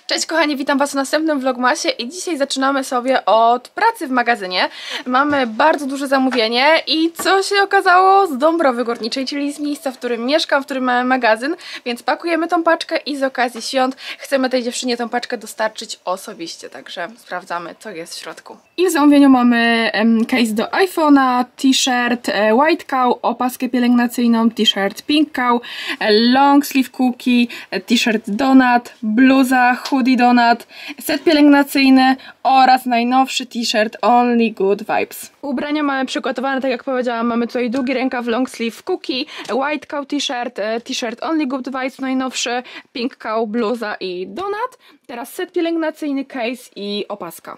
Cześć kochani, witam was w następnym vlogmasie i dzisiaj zaczynamy sobie od pracy w magazynie. Mamy bardzo duże zamówienie i co się okazało? Z Dąbrowy Górniczej, czyli z miejsca, w którym mieszkam, w którym mamy magazyn, więc pakujemy tą paczkę i z okazji świąt chcemy tej dziewczynie tą paczkę dostarczyć osobiście, także sprawdzamy, co jest w środku. I w zamówieniu mamy case do iPhone'a, t-shirt White Cow, opaskę pielęgnacyjną, t-shirt Pink Cow, long sleeve cookie, t-shirt Donut, bluza, hoodie Donut, set pielęgnacyjny oraz najnowszy t-shirt Only Good Vibes. Ubrania mamy przygotowane, tak jak powiedziałam, mamy tutaj długi rękaw long sleeve cookie, White Cow t-shirt, t-shirt Only Good Vibes najnowszy, Pink Cow, bluza i Donut. Teraz set pielęgnacyjny, case i opaska.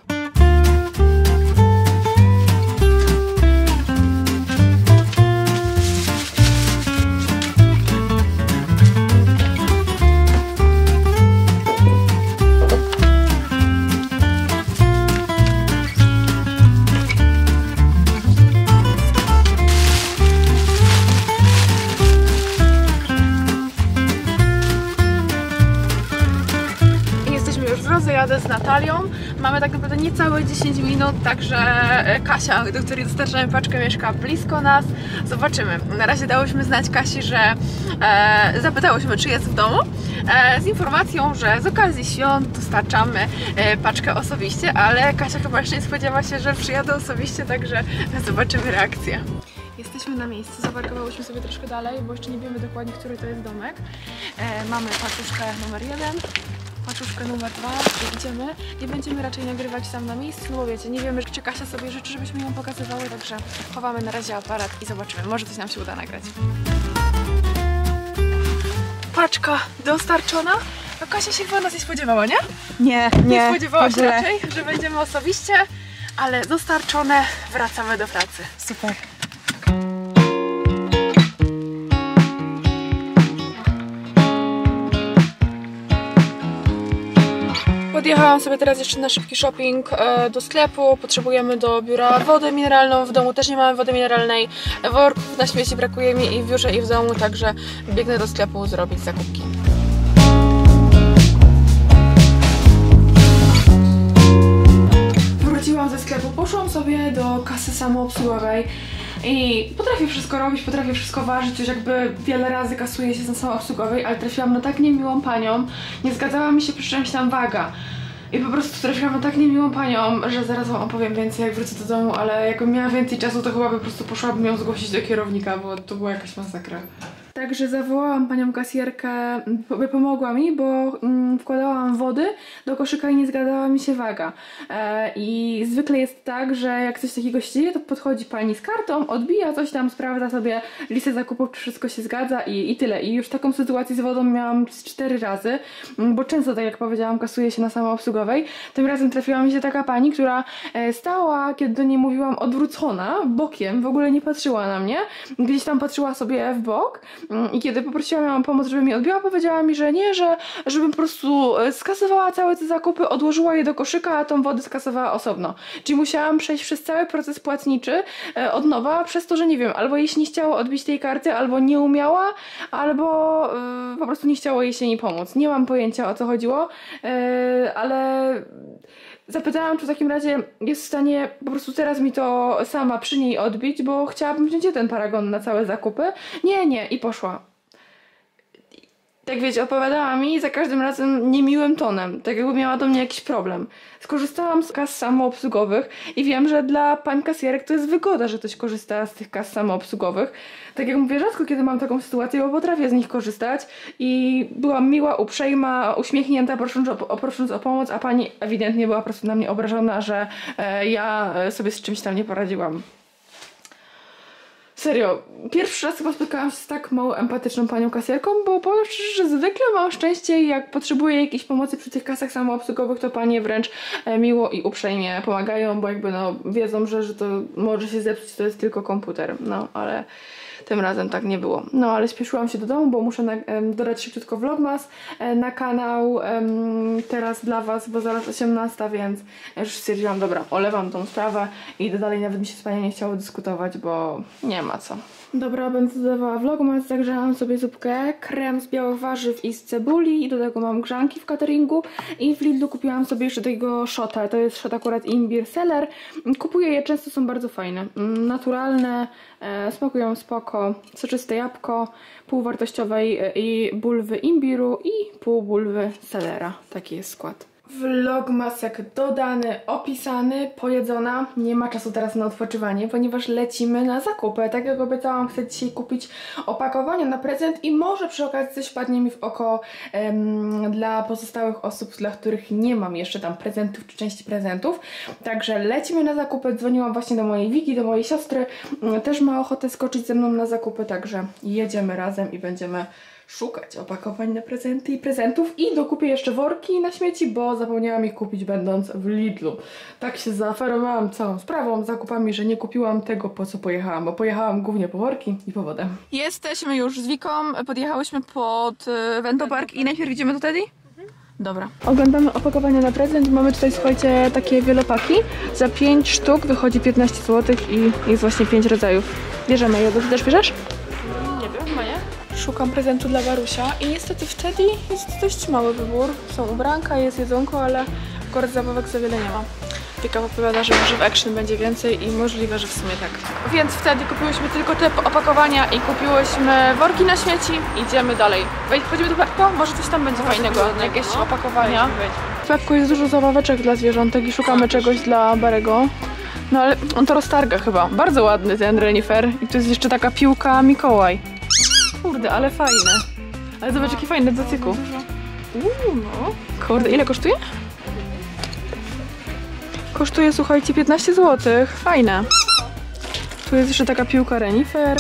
Jadę z Natalią. Mamy tak naprawdę niecałe 10 minut, także Kasia, do której dostarczamy paczkę, mieszka blisko nas. Zobaczymy. Na razie dałyśmy znać Kasi, że zapytałyśmy, czy jest w domu, z informacją, że z okazji świąt dostarczamy paczkę osobiście, ale Kasia chyba jeszcze nie spodziewa się, że przyjadę osobiście, także zobaczymy reakcję. Jesteśmy na miejscu, zaparkowałyśmy sobie troszkę dalej, bo jeszcze nie wiemy dokładnie, który to jest domek. Mamy paczuszkę numer 1. Paczuszkę numer 2, idziemy. Nie będziemy raczej nagrywać tam na miejscu, no bo wiecie, nie wiemy, czy Kasia sobie życzy, żebyśmy ją pokazywały, także chowamy na razie aparat i zobaczymy, może coś nam się uda nagrać. Paczka dostarczona. No Kasia się chyba nas nie spodziewała, nie? Nie spodziewała się raczej, że będziemy osobiście, ale dostarczone, wracamy do pracy. Super. Podjechałam sobie teraz jeszcze na szybki shopping do sklepu, potrzebujemy do biura wodę mineralną, w domu też nie mamy wody mineralnej, worków na śmieci brakuje mi i w biurze i w domu, także biegnę do sklepu zrobić zakupki. Wróciłam ze sklepu, poszłam sobie do kasy samoobsługowej i potrafię wszystko robić, potrafię wszystko ważyć, już jakby wiele razy kasuję się na samoobsługowej, ale trafiłam na tak niemiłą panią, nie zgadzała mi się przy czymś tam waga. I po prostu trafiłam na tak niemiłą panią, że zaraz wam opowiem więcej, jak wrócę do domu, ale jakbym miała więcej czasu, to chyba po prostu poszłabym ją zgłosić do kierownika, bo to była jakaś masakra. Także zawołałam panią kasjerkę, by pomogła mi, bo wkładałam wody do koszyka i nie zgadzała mi się waga. I zwykle jest tak, że jak coś takiego się dzieje, to podchodzi pani z kartą, odbija coś tam, sprawdza sobie listę zakupów, czy wszystko się zgadza i tyle. I już taką sytuację z wodą miałam 4 razy, bo często, tak jak powiedziałam, kasuje się na samoobsługowej. Tym razem trafiła mi się taka pani, która stała, kiedy do niej mówiłam, odwrócona, bokiem, w ogóle nie patrzyła na mnie, gdzieś tam patrzyła sobie w bok. I kiedy poprosiłam ją o pomoc, żeby mi odbiła, powiedziała mi, że nie, żebym po prostu skasowała całe te zakupy, odłożyła je do koszyka, a tą wodę skasowała osobno. Czyli musiałam przejść przez cały proces płatniczy od nowa, przez to, że nie wiem, albo jej się nie chciało odbić tej karty, albo nie umiała, albo po prostu nie chciało jej się nie pomóc. Nie mam pojęcia, o co chodziło, ale zapytałam, czy w takim razie jest w stanie po prostu teraz mi to sama przy niej odbić, bo chciałabym wziąć ten paragon na całe zakupy. Nie, i poszła. Tak wiecie, odpowiadała mi za każdym razem niemiłym tonem, tak jakby miała do mnie jakiś problem. Skorzystałam z kas samoobsługowych i wiem, że dla pań kasjerek to jest wygoda, że ktoś korzysta z tych kas samoobsługowych. Tak jak mówię, rzadko kiedy mam taką sytuację, bo potrafię z nich korzystać i byłam miła, uprzejma, uśmiechnięta, prosząc o pomoc, a pani ewidentnie była po prostu na mnie obrażona, że ja sobie z czymś tam nie poradziłam. Serio, pierwszy raz chyba spotkałam się z tak mało empatyczną panią kasjerką, bo powiem szczerze, że zwykle mam szczęście i jak potrzebuję jakiejś pomocy przy tych kasach samoobsługowych, to panie wręcz miło i uprzejmie pomagają, bo jakby no wiedzą, że to może się zepsuć, to jest tylko komputer, no ale tym razem tak nie było. No ale spieszyłam się do domu, bo muszę dodać szybciutko vlogmas na kanał teraz dla was, bo zaraz 18, więc już stwierdziłam, dobra, olewam tą sprawę i idę dalej, nawet mi się z panią nie chciało dyskutować, bo nie ma co. Dobra, będę dodawała vlogmas, zagrzałam sobie zupkę, krem z białych warzyw i z cebuli i do tego mam grzanki w cateringu i w Lidlu kupiłam sobie jeszcze tego shota, to jest shot akurat imbir seller. Kupuję je, często są bardzo fajne, naturalne, smakują spoko, soczyste jabłko, pół wartościowej i bulwy imbiru i pół bulwy selera, taki jest skład. Vlogmasek dodany, opisany, pojedzona. Nie ma czasu teraz na odpoczywanie, ponieważ lecimy na zakupy. Tak jak obiecałam, chcę dzisiaj kupić opakowania na prezent i może przy okazji coś wpadnie mi w oko dla pozostałych osób, dla których nie mam jeszcze tam prezentów czy części prezentów. Także lecimy na zakupy. Dzwoniłam właśnie do mojej Wiki, do mojej siostry. Też ma ochotę skoczyć ze mną na zakupy, także jedziemy razem i będziemy szukać opakowań na prezenty i prezentów i dokupię jeszcze worki na śmieci, bo zapomniałam ich kupić będąc w Lidlu. Tak się zaaferowałam całą sprawą, zakupami, że nie kupiłam tego, po co pojechałam, bo pojechałam głównie po worki i po wodę. Jesteśmy już z Wiką, podjechałyśmy pod Wentopark i najpierw idziemy do Teddy? Dobra. Oglądamy opakowania na prezent. Mamy tutaj, słuchajcie, takie wielopaki. Za 5 sztuk wychodzi 15 zł i jest właśnie 5 rodzajów. Bierzemy je. Ty też bierzesz? Nie wiem, chyba nie. Szukam prezentu dla Warusia i niestety wtedy jest dość mały wybór. Są ubranka, jest jedzonko, ale akurat zabawek za wiele nie ma. Wika powiada, że może w Action będzie więcej i możliwe, że w sumie tak. Więc wtedy kupiłyśmy tylko te opakowania i kupiłyśmy worki na śmieci. Idziemy dalej. Wchodzimy do Pepko? Może coś tam będzie fajnego, jakieś opakowania. W Pepko jest dużo zabaweczek dla zwierzątek i szukamy czegoś dla Barego. No ale on to roztarga chyba. Bardzo ładny ten renifer. I tu jest jeszcze taka piłka Mikołaj. Kurde, ale fajne. Ale zobacz, jakie fajne do dotyku. No. Kurde, ile kosztuje? Kosztuje, słuchajcie, 15 zł. Fajne. Tu jest jeszcze taka piłka renifer.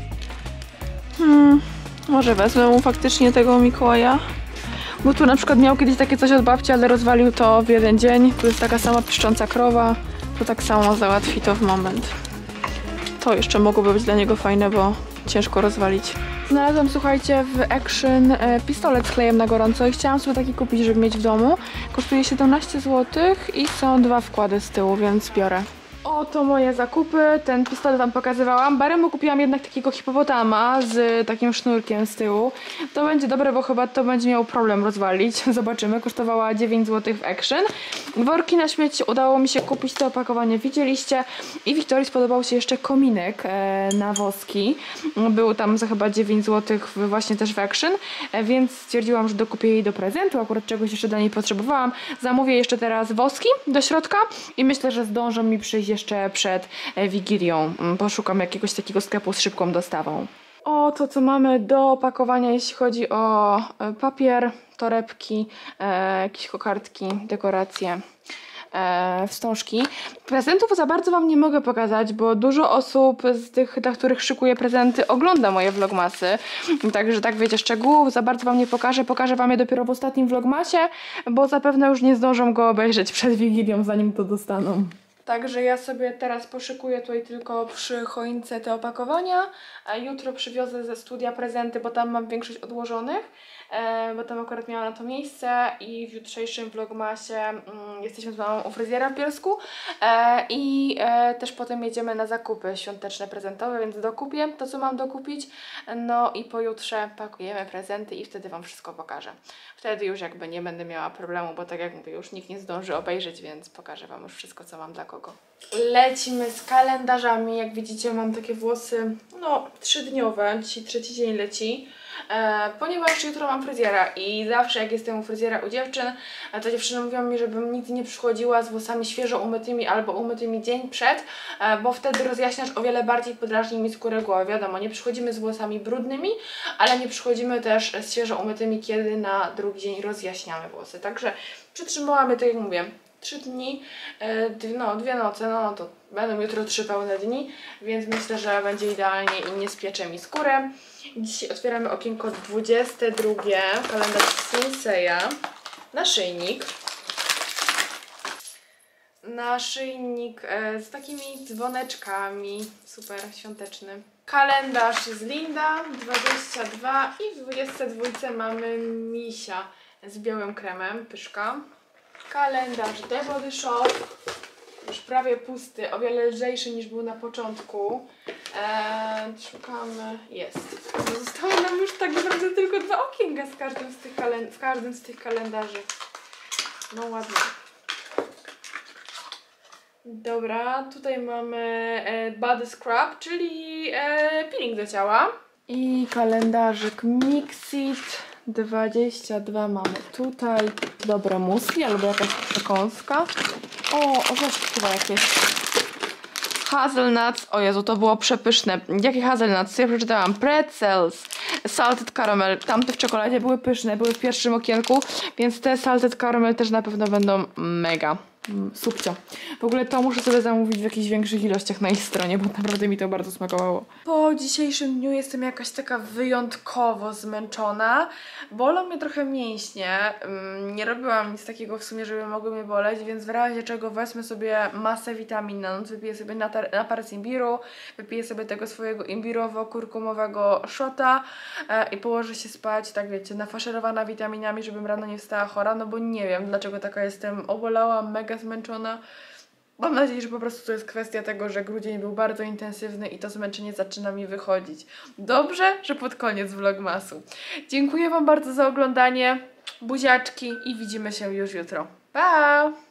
Może wezmę mu faktycznie tego Mikołaja. Bo tu na przykład miał kiedyś takie coś od babci, ale rozwalił to w jeden dzień. Tu jest taka sama piszcząca krowa. To tak samo załatwi to w moment. To jeszcze mogłoby być dla niego fajne, bo ciężko rozwalić. Znalazłam, słuchajcie, w Action pistolet z klejem na gorąco i chciałam sobie taki kupić, żeby mieć w domu. Kosztuje 17 zł i są 2 wkłady z tyłu, więc biorę. Oto moje zakupy, ten pistolet wam pokazywałam. Baremu kupiłam jednak takiego hipopotama z takim sznurkiem z tyłu. To będzie dobre, bo chyba to będzie miał problem rozwalić. Zobaczymy, kosztowała 9 zł w Action. Worki na śmieci udało mi się kupić, to opakowanie widzieliście. I Wiktorii spodobał się jeszcze kominek na woski. Był tam za chyba 9 zł właśnie też w Action, więc stwierdziłam, że dokupię jej do prezentu. Akurat czegoś jeszcze dla niej potrzebowałam. Zamówię jeszcze teraz woski do środka i myślę, że zdążą mi przyjść jeszcze przed Wigilią. Poszukam jakiegoś takiego sklepu z szybką dostawą. O to, co mamy do opakowania, jeśli chodzi o papier, torebki, jakieś kokardki, dekoracje, wstążki. Prezentów za bardzo wam nie mogę pokazać, bo dużo osób z tych, dla których szykuję prezenty, ogląda moje vlogmasy. Także tak, wiecie, szczegółów za bardzo wam nie pokażę. Pokażę wam je dopiero w ostatnim vlogmasie, bo zapewne już nie zdążą go obejrzeć przed Wigilią, zanim to dostaną. Także ja sobie teraz poszykuję tutaj tylko przy choince te opakowania, a jutro przywiozę ze studia prezenty, bo tam mam większość odłożonych, bo tam akurat miałam na to miejsce i w jutrzejszym vlogmasie jesteśmy z mamą u fryzjera w Bielsku i też potem jedziemy na zakupy świąteczne, prezentowe, więc dokupię to, co mam dokupić, no i pojutrze pakujemy prezenty i wtedy wam wszystko pokażę. Wtedy już jakby nie będę miała problemu, bo tak jak mówię, już nikt nie zdąży obejrzeć, więc pokażę wam już wszystko, co mam dla kogo. Lecimy z kalendarzami. Jak widzicie, mam takie włosy, no, 3-dniowe. Dzisiaj 3. dzień leci. Ponieważ jutro mam fryzjera i zawsze jak jestem u fryzjera u dziewczyn, to dziewczyny mówią mi, żebym nigdy nie przychodziła z włosami świeżo umytymi albo umytymi dzień przed, bo wtedy rozjaśniacz o wiele bardziej podrażni mi skórę głowy. Wiadomo, nie przychodzimy z włosami brudnymi, ale nie przychodzimy też z świeżo umytymi, kiedy na drugi dzień rozjaśniamy włosy. Także przytrzymałam je, tak jak mówię, 3 dni, no 2 noce, no to będą jutro 3 pełne dni, więc myślę, że będzie idealnie i nie spiecze mi skórę. Dzisiaj otwieramy okienko 22, kalendarz Sinseya, naszyjnik. Naszyjnik z takimi dzwoneczkami, super świąteczny. Kalendarz z Linda 22 i w 22 mamy misia z białym kremem, pyszka. Kalendarz The Body Shop, już prawie pusty, o wiele lżejszy niż był na początku. Szukamy. Jest. Zostały nam już tak naprawdę tylko 2 okienka w każdym z tych kalendarzy. No ładnie. Dobra, tutaj mamy body scrub, czyli peeling do ciała. I kalendarzyk Mixit 22 mamy tutaj. Dobre musli albo jakaś przekąska. O, orzeszki chyba jakieś. Hazelnuts, o Jezu, to było przepyszne. Jakie hazelnuts? Ja przeczytałam pretzels, salted caramel. Tamte w czekoladzie były pyszne, były w pierwszym okienku, więc te salted caramel też na pewno będą mega. Subcio. W ogóle to muszę sobie zamówić w jakichś większych ilościach na ich stronie, bo naprawdę mi to bardzo smakowało. Po dzisiejszym dniu jestem jakaś taka wyjątkowo zmęczona. Bolą mnie trochę mięśnie. Nie robiłam nic takiego w sumie, żeby mogły mnie boleć, więc w razie czego wezmę sobie masę witamin na noc, wypiję sobie napar z imbiru, wypiję sobie tego swojego imbirowo-kurkumowego shota i położę się spać, tak wiecie, nafaszerowana witaminami, żebym rano nie wstała chora, no bo nie wiem dlaczego taka jestem, obolałam, mega zmęczona. Mam nadzieję, że po prostu to jest kwestia tego, że grudzień był bardzo intensywny i to zmęczenie zaczyna mi wychodzić. Dobrze, że pod koniec vlogmasu. Dziękuję Wam bardzo za oglądanie. Buziaczki i widzimy się już jutro. Pa!